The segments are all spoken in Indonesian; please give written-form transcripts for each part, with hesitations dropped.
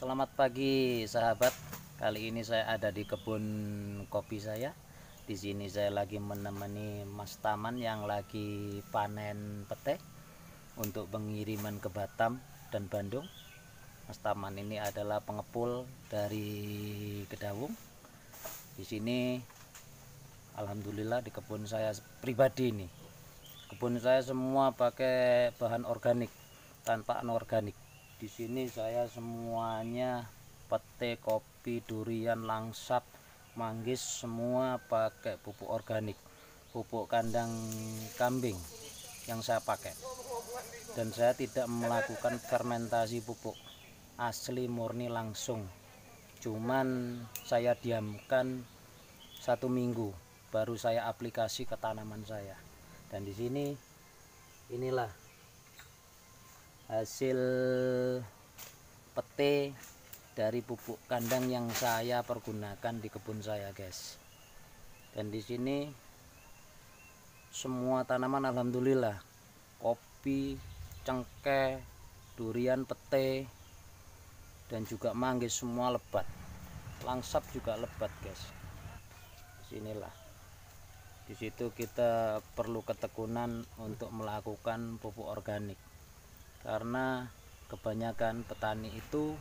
Selamat pagi sahabat. Kali ini saya ada di kebun kopi saya. Di sini saya lagi menemani Mas Taman yang lagi panen pete untuk pengiriman ke Batam dan Bandung. Mas Taman ini adalah pengepul dari Kedawung. Di sini alhamdulillah di kebun saya pribadi ini. Kebun saya semua pakai bahan organik tanpa anorganik. Di sini saya semuanya pete, kopi, durian, langsat, manggis semua pakai pupuk organik, pupuk kandang kambing yang saya pakai. Dan saya tidak melakukan fermentasi pupuk, asli murni langsung. Cuman saya diamkan 1 minggu baru saya aplikasi ke tanaman saya. Dan di sini inilah hasil pete dari pupuk kandang yang saya pergunakan di kebun saya, guys. Dan di sini semua tanaman alhamdulillah, kopi, cengkeh, durian, pete, dan juga manggis semua lebat. Langsat juga lebat, guys. Disinilah. Di situ kita perlu ketekunan untuk melakukan pupuk organik. Karena kebanyakan petani itu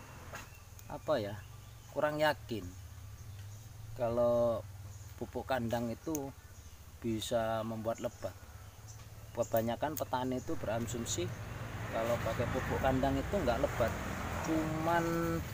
kurang yakin kalau pupuk kandang itu bisa membuat lebat. Kebanyakan petani itu berasumsi kalau pakai pupuk kandang itu enggak lebat, cuman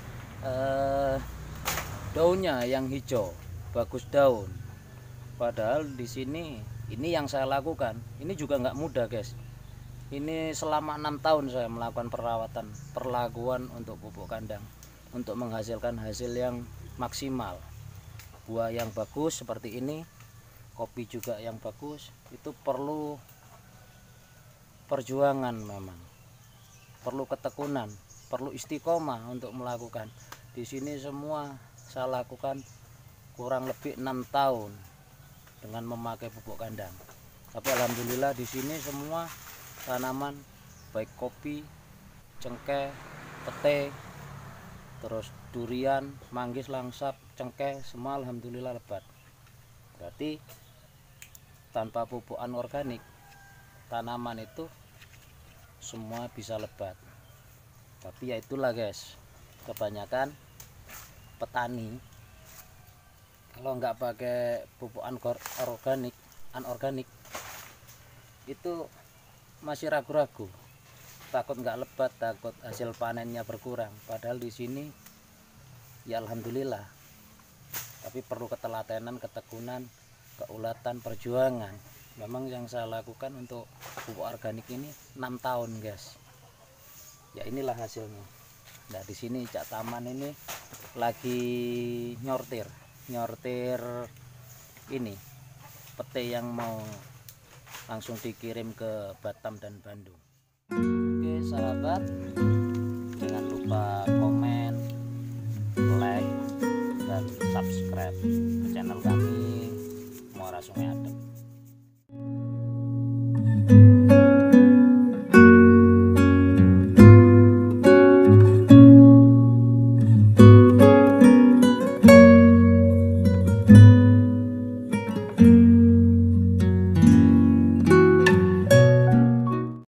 daunnya yang hijau, bagus daun. Padahal di sini ini yang saya lakukan ini juga enggak mudah, guys. Ini selama 6 tahun saya melakukan perawatan perlakuan untuk pupuk kandang untuk menghasilkan hasil yang maksimal. Buah yang bagus seperti ini, kopi juga yang bagus, itu perlu perjuangan memang. Perlu ketekunan, perlu istiqomah untuk melakukan. Di sini semua saya lakukan kurang lebih 6 tahun dengan memakai pupuk kandang. Tapi alhamdulillah di sini semua tanaman baik kopi, cengkeh, pete, terus durian, manggis, langsat, cengkeh semua alhamdulillah lebat. Berarti tanpa pupuk anorganik tanaman itu semua bisa lebat. Tapi ya itulah, guys, kebanyakan petani kalau nggak pakai pupuk anorganik itu masih ragu-ragu, takut nggak lebat, takut hasil panennya berkurang. Padahal di sini ya alhamdulillah, tapi perlu ketelatenan, ketekunan, keulatan, perjuangan. Memang yang saya lakukan untuk pupuk organik ini 6 tahun, guys. Ya inilah hasilnya. Nah di sini Cak Taman ini lagi nyortir ini pete yang mau langsung dikirim ke Batam dan Bandung. Oke sahabat, jangan lupa komen, like, dan subscribe ke channel kami Muara Sungai